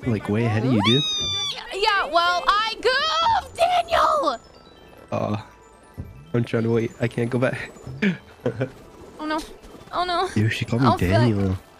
like way ahead of you, dude. Yeah, well, I goofed, Daniel! I'm trying to wait. I can't go back. Oh no. Oh no. Dude, she called me I'll feel like- Daniel.